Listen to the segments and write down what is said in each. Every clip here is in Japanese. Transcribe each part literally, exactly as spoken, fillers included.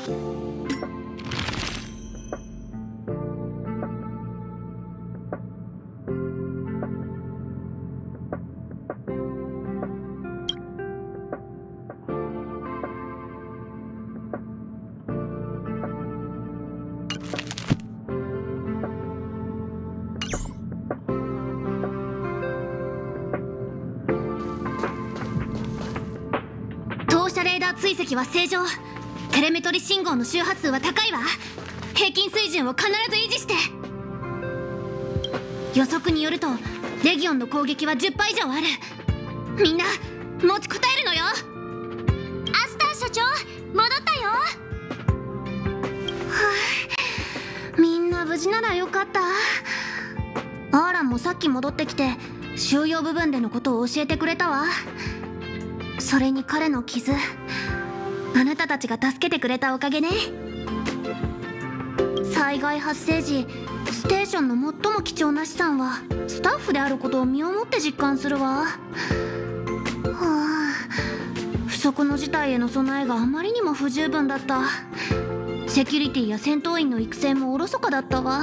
投射レーダー追跡は正常。テレメトリ信号の周波数は高いわ。平均水準を必ず維持して。予測によるとレギオンの攻撃はじゅっパ以上ある。みんな持ちこたえるのよ。 アスター所長、戻ったよ。 はあ、みんな無事ならよかった。アーランもさっき戻ってきて収容部分でのことを教えてくれたわ。それに彼の傷、あなたたちが助けてくれたおかげね。災害発生時ステーションの最も貴重な資産はスタッフであることを身をもって実感するわ。はあ、不測の事態への備えがあまりにも不十分だった。セキュリティや戦闘員の育成もおろそかだったわ。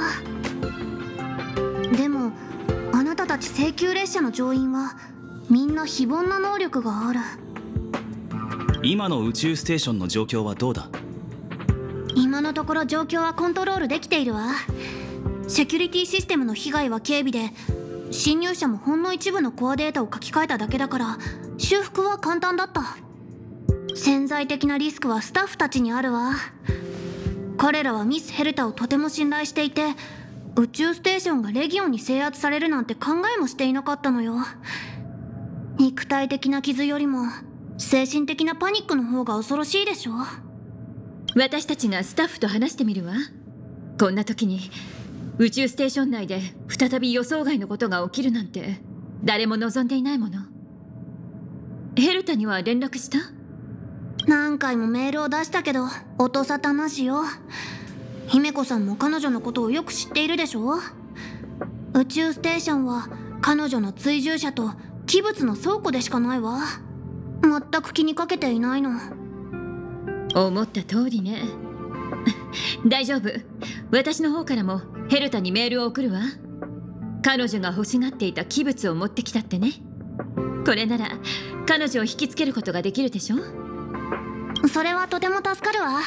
でもあなたたち請求列車の乗員はみんな非凡な能力がある。 今の宇宙ステーションの状況はどうだ？ 今のところ状況はコントロールできているわ。セキュリティシステムの被害は軽微で、侵入者もほんの一部のコアデータを書き換えただけだから修復は簡単だった。潜在的なリスクはスタッフたちにあるわ。彼らはミス・ヘルタをとても信頼していて、宇宙ステーションがレギオンに制圧されるなんて考えもしていなかったのよ。肉体的な傷よりも精神的なパニックの方が恐ろしいでしょ。 私たちがスタッフと話してみるわ。こんな時に宇宙ステーション内で再び予想外のことが起きるなんて誰も望んでいないもの。ヘルタには連絡した？ 何回もメールを出したけど音沙汰なしよ。姫子さんも彼女のことをよく知っているでしょ。宇宙ステーションは彼女の追従者と器物の倉庫でしかないわ。全く気にかけていないの。 思った通りね。大丈夫。私の方からもヘルタにメールを送るわ。彼女が欲しがっていた器物を持ってきたってね。これなら彼女を引きつけることができるでしょ。 それはとても助かるわ。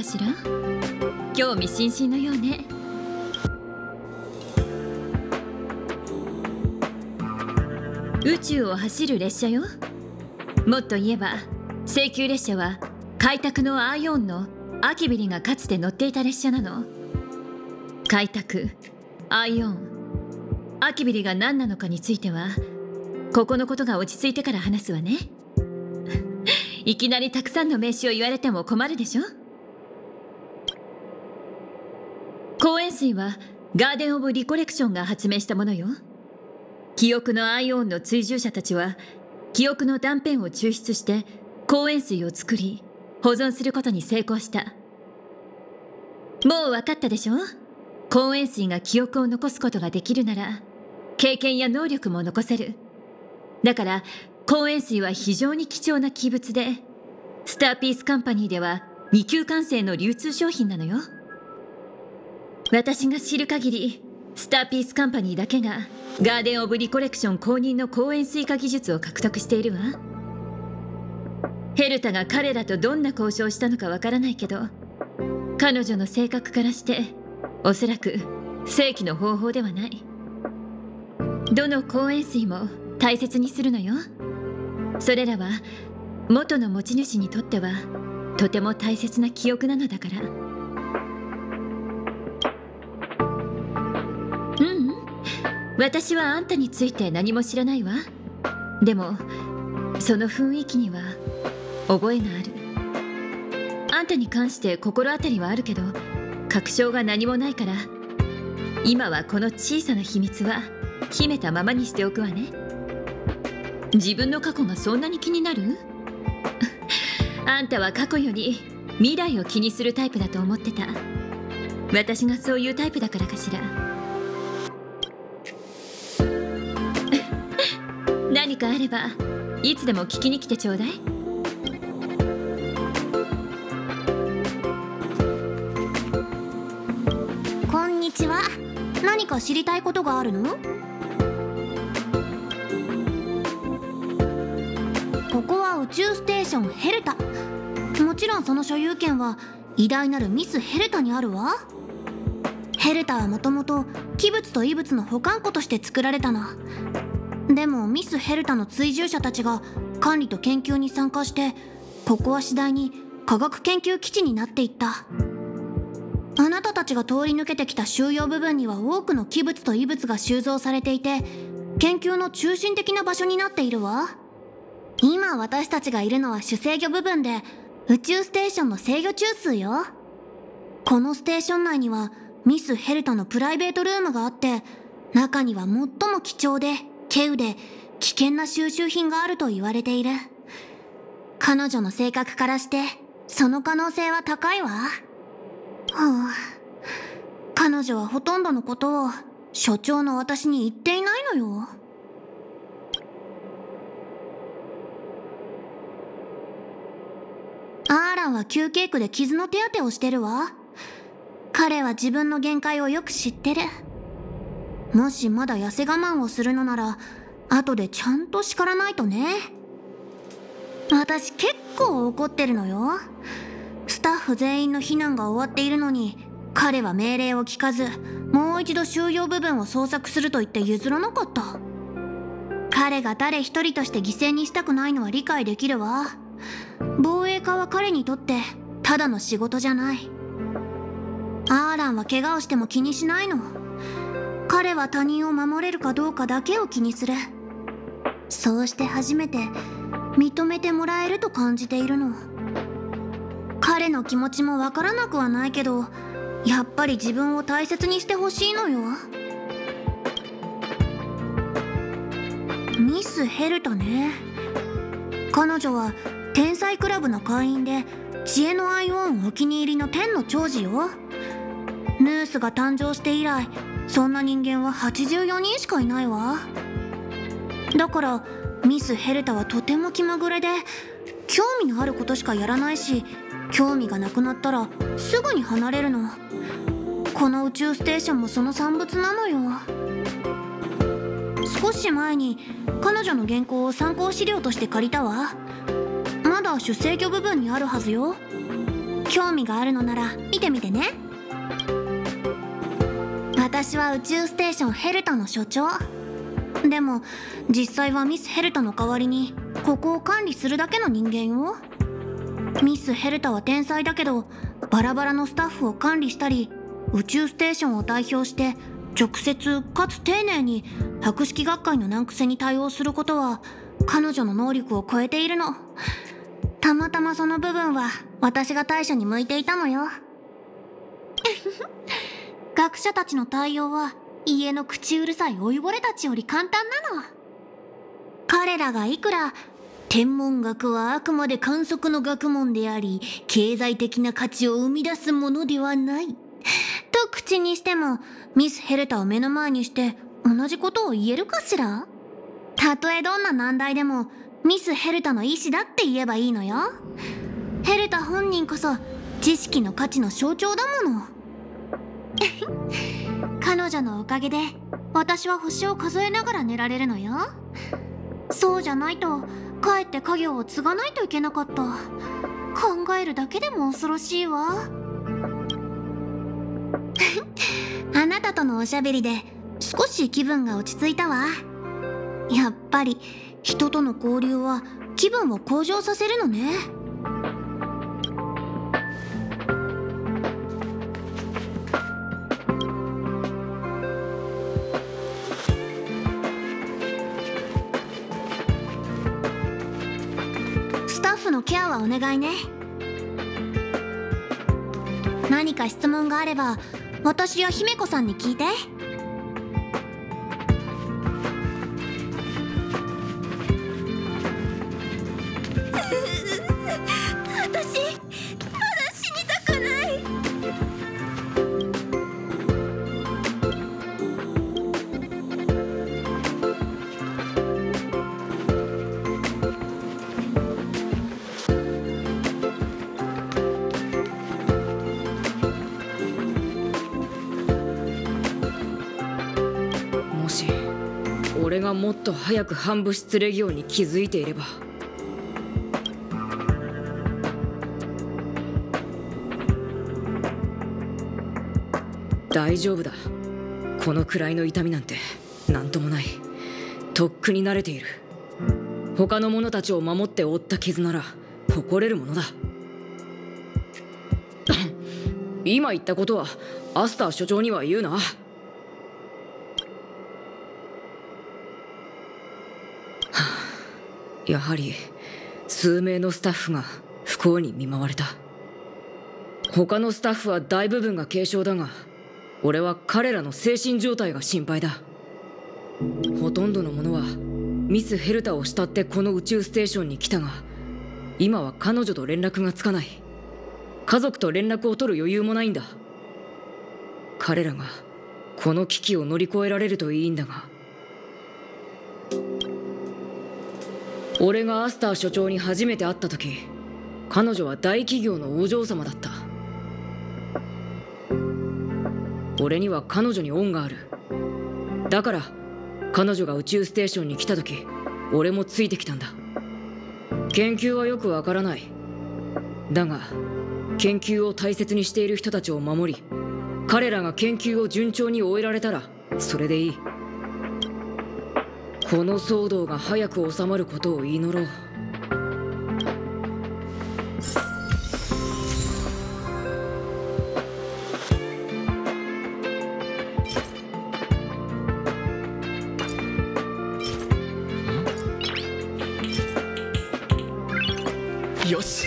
かしら？興味津々のようね。宇宙を走る列車よ。もっと言えば星球列車は開拓のアイオンのアキビリがかつて乗っていた列車なの。開拓、アイオン、アキビリが何なのかについてはここのことが落ち着いてから話すわね。いきなりたくさんの名詞を言われても困るでしょ。光塩水はガーデン・オブ・リコレクションが発明したものよ。記憶のアイオンの追従者たちは記憶の断片を抽出して光塩水を作り保存することに成功した。もう分かったでしょ。光塩水が記憶を残すことができるなら経験や能力も残せる。だから光塩水は非常に貴重な器物で、スターピースカンパニーでは二級完成の流通商品なのよ。私が知る限りスターピースカンパニーだけがガーデン・オブ・リコレクション公認の光塩水化技術を獲得しているわ。ヘルタが彼らとどんな交渉をしたのかわからないけど、彼女の性格からしておそらく正規の方法ではない。どの光塩水も大切にするのよ。それらは元の持ち主にとってはとても大切な記憶なのだから。ううん、私はあんたについて何も知らないわ。でもその雰囲気には覚えがある。あんたに関して心当たりはあるけど確証が何もないから、今はこの小さな秘密は秘めたままにしておくわね。自分の過去がそんなに気になる？あんたは過去より未来を気にするタイプだと思ってた。私がそういうタイプだからかしら。何かあればいつでも聞きに来てちょうだい。 こんにちは。何か知りたいことがあるの？ここは宇宙ステーションヘルタ。もちろんその所有権は偉大なるミス・ヘルタにあるわ。ヘルタはもともと器物と異物の保管庫として作られたの。でもミス・ヘルタの追従者たちが管理と研究に参加して、ここは次第に科学研究基地になっていった。あなたたちが通り抜けてきた収容部分には多くの器物と異物が収蔵されていて、研究の中心的な場所になっているわ。今私たちがいるのは主制御部分で、宇宙ステーションの制御中枢よ。このステーション内にはミス・ヘルタのプライベートルームがあって、中には最も貴重で稀有で危険な収集品があると言われている。彼女の性格からしてその可能性は高いわ。はあ、彼女はほとんどのことを所長の私に言っていないのよ。アーランは休憩区で傷の手当てをしてるわ。彼は自分の限界をよく知ってる。もしまだ痩せ我慢をするのなら後でちゃんと叱らないとね。私結構怒ってるのよ。スタッフ全員の避難が終わっているのに、彼は命令を聞かずもう一度収容部分を捜索すると言って譲らなかった。彼が誰一人として犠牲にしたくないのは理解できるわ。防衛課は彼にとってただの仕事じゃない。アーランは怪我をしても気にしないの。彼は他人を守れるかどうかだけを気にする。そうして初めて認めてもらえると感じているの。彼の気持ちもわからなくはないけど、やっぱり自分を大切にしてほしいのよ。ミス・ヘルタね。彼女は天才クラブの会員で、知恵のアイオンお気に入りの天の長寿よ。ヌースが誕生して以来、そんな人間ははちじゅうよにんしかいないわ。だからミス・ヘルタはとても気まぐれで、興味のあることしかやらないし、興味がなくなったらすぐに離れるの。この宇宙ステーションもその産物なのよ。少し前に彼女の原稿を参考資料として借りたわ。まだ主制御部分にあるはずよ。 興味があるのなら見てみてね。私は宇宙ステーションヘルタの所長。でも実際はミス・ヘルタの代わりにここを管理するだけの人間よ。ミス・ヘルタは天才だけど、バラバラのスタッフを管理したり、宇宙ステーションを代表して直接かつ丁寧に博識学会の難癖に対応することは彼女の能力を超えているの。たまたまその部分は私が対処に向いていたのよ。学者たちの対応は家の口うるさい老いぼれたちより簡単なの。彼らがいくら天文学はあくまで観測の学問であり、経済的な価値を生み出すものではないと口にしても、ミス・ヘルタを目の前にして同じことを言えるかしら。たとえどんな難題でもミス・ヘルタの意思だって言えばいいのよ。ヘルタ本人こそ知識の価値の象徴だもの。彼女のおかげで私は星を数えながら寝られるのよ。そうじゃないとかえって家業を継がないといけなかった。考えるだけでも恐ろしいわ。あなたとのおしゃべりで少し気分が落ち着いたわ。やっぱり人との交流は気分を向上させるのね。スタッフのケアはお願いね。何か質問があれば私や姫子さんに聞いて。 俺がもっと早く反物質レギオンに気づいていれば。大丈夫だ。このくらいの痛みなんて何ともない。とっくに慣れている。他の者たちを守って負った傷なら誇れるものだ。今言ったことはアスター所長には言うな。やはり数名のスタッフが不幸に見舞われた。他のスタッフは大部分が軽傷だが、俺は彼らの精神状態が心配だ。ほとんどの者はミス・ヘルタを慕ってこの宇宙ステーションに来たが、今は彼女と連絡がつかない。家族と連絡を取る余裕もないんだ。彼らがこの危機を乗り越えられるといいんだが。俺がアスター所長に初めて会った時、彼女は大企業のお嬢様だった。俺には彼女に恩がある。だから彼女が宇宙ステーションに来た時、俺もついてきたんだ。研究はよくわからない。だが研究を大切にしている人たちを守り、彼らが研究を順調に終えられたらそれでいい。この騒動が早く収まることを祈ろう。 よし。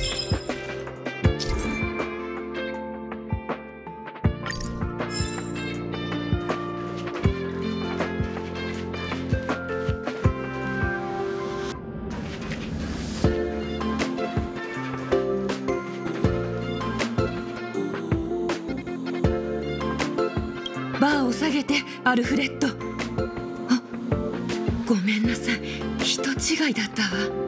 バーを下げて、アルフレッド。あ、ごめんなさい、人違いだったわ。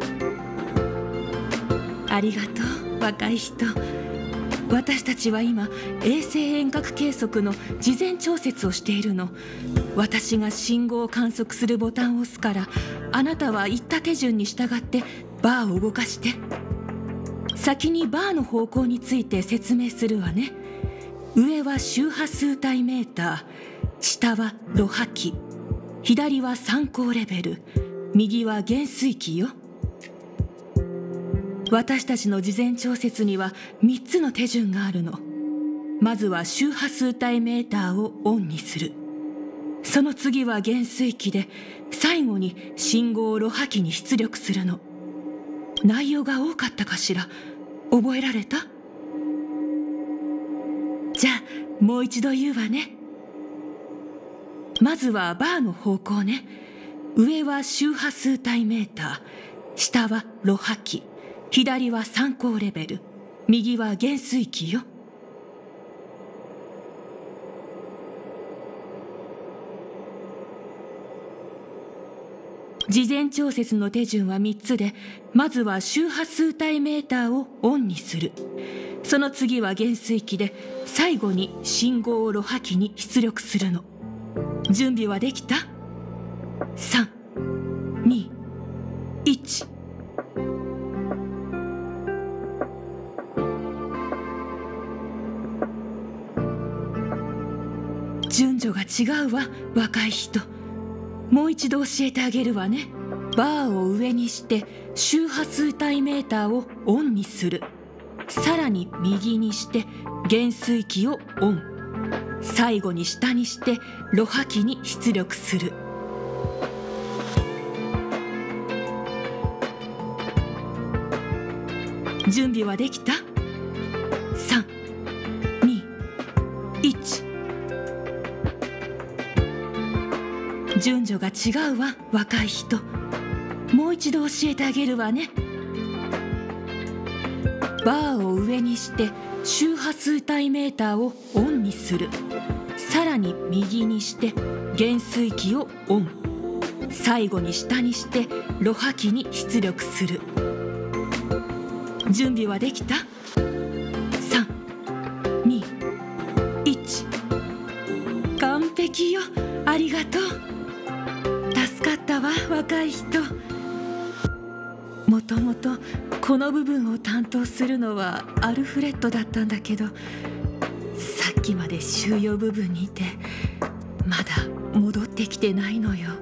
ありがとう、若い人。私たちは今衛星遠隔計測の事前調節をしているの。私が信号を観測するボタンを押すから、あなたは言った手順に従ってバーを動かして。 先にバーの方向について説明するわね。上は周波数帯メーター、下はロ波器、左は参考レベル、右は減衰期よ。私たちの事前調節にはみっつの手順があるの。まずは周波数帯メーターをオンにする。その次は減衰期で、最後に信号をロ波器に出力するの。内容が多かったかしら？覚えられた？じゃあもう一度言うわね。まずはバーの方向ね。上は周波数帯メーター、下はロ波器、左は参考レベル、右は減衰期よ。事前調節の手順はみっつで、まずは周波数帯メーターをオンにする。その次は減衰期で、最後に信号をロ波器に出力するの。準備はできた？ さん、に、いち。順序が違うわ、若い人。もう一度教えてあげるわね。バーを上にして周波数帯メーターをオンにする。さらに右にして減衰期をオン。最後に下にしてロ波器に出力する。準備はできた？ さん、に、いち。順序が違うわ、若い人。もう一度教えてあげるわね。バーを上にして周波数帯メーターをオンにする。さらに右にして減衰期をオン。最後に下にしてロ波器に出力する。準備はできた？ さん、に、いち。完璧よ。ありがとう。助かったわ、若い人。もともとこの部分を担当するのはアルフレッドだったんだけど、さっきまで収容部分にいてまだ戻ってきてないのよ。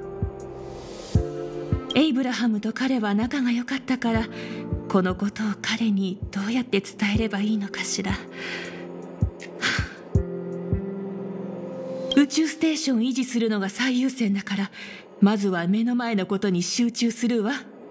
エイブラハムと彼は仲が良かったから、このことを彼にどうやって伝えればいいのかしら。宇宙ステーションを維持するのが最優先だから、まずは目の前のことに集中するわ。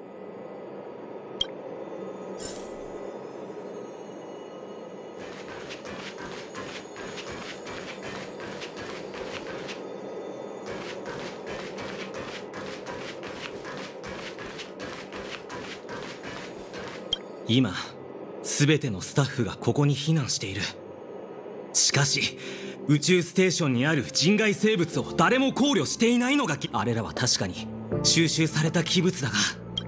今すべてのスタッフがここに避難している。しかし宇宙ステーションにある人外生物を誰も考慮していないのがきあれらは確かに収集された器物だが、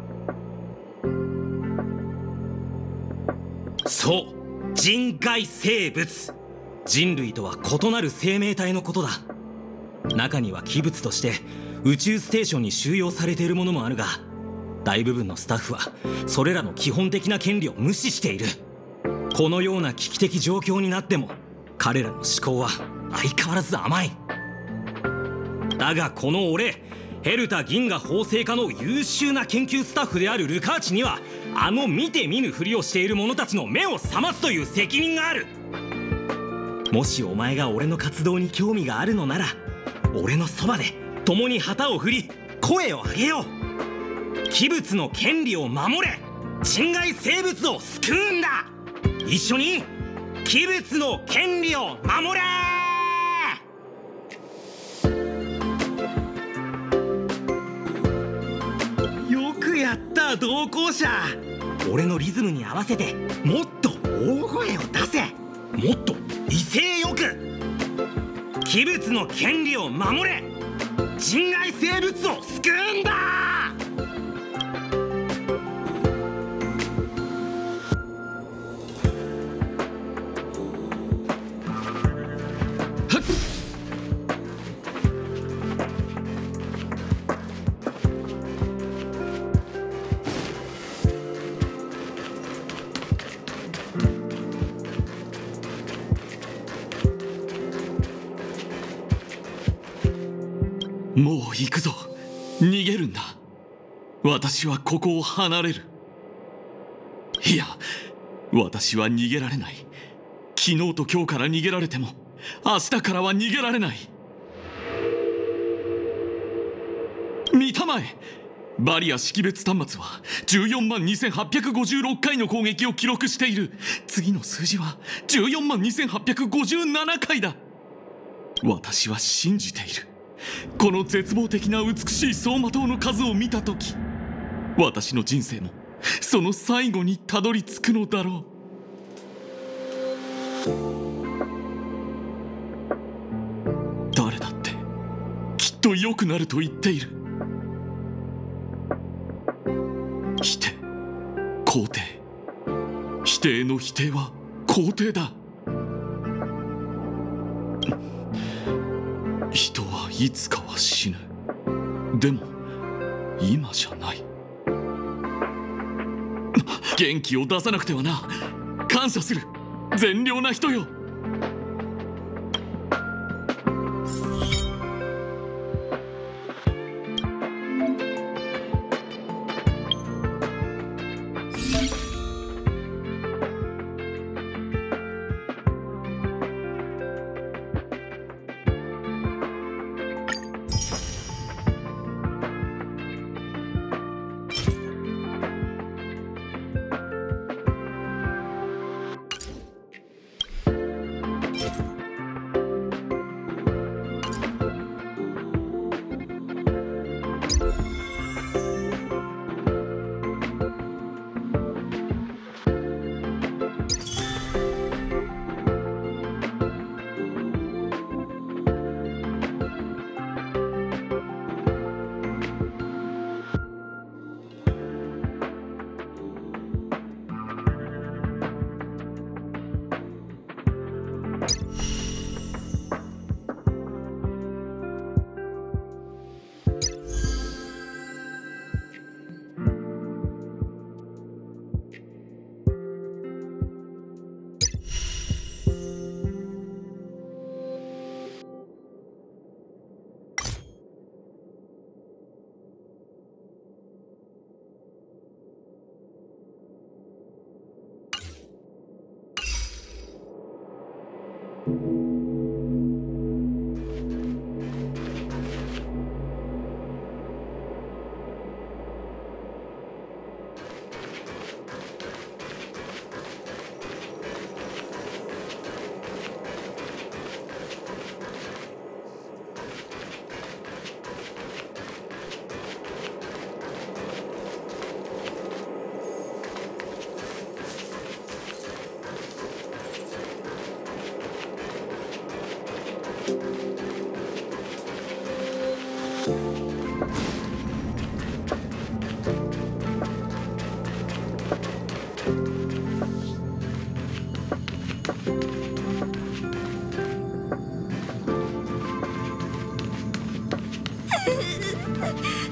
そう人外生物、人類とは異なる生命体のことだ。中には器物として宇宙ステーションに収容されているものもあるが、大部分のスタッフはそれらの基本的な権利を無視している。このような危機的状況になっても彼らの思考は相変わらず甘い。だがこの俺、ヘルタ銀河法制科の優秀な研究スタッフであるルカーチには、あの見て見ぬふりをしている者たちの目を覚ますという責任がある。もしお前が俺の活動に興味があるのなら、俺のそばで共に旗を振り声を上げよう。器物の権利を守れ、人外生物を救うんだ。一緒に器物の権利を守れ。よくやった同行者。俺のリズムに合わせてもっと大声を出せ。もっと威勢よく。器物の権利を守れ、人外生物を救うんだ。 もう行くぞ。逃げるんだ。私はここを離れる。いや、私は逃げられない。昨日と今日から逃げられても明日からは逃げられない。見たまえ、バリア識別端末はじゅうよんまんにせんはっぴゃくごじゅうろっかいの攻撃を記録している。次の数字はじゅうよんまんにせんはっぴゃくごじゅうななかいだ。私は信じている。この絶望的な美しい走馬灯の数を見たとき、私の人生もその最後にたどり着くのだろう。誰だってきっと良くなると言っている。否定、肯定、否定の否定は肯定だ。人はいつかは死ぬ。でも今じゃない。元気を出さなくてはな。感謝する、善良な人よ。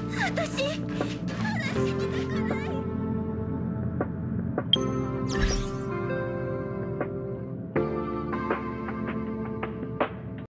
私、まだ死にたくない。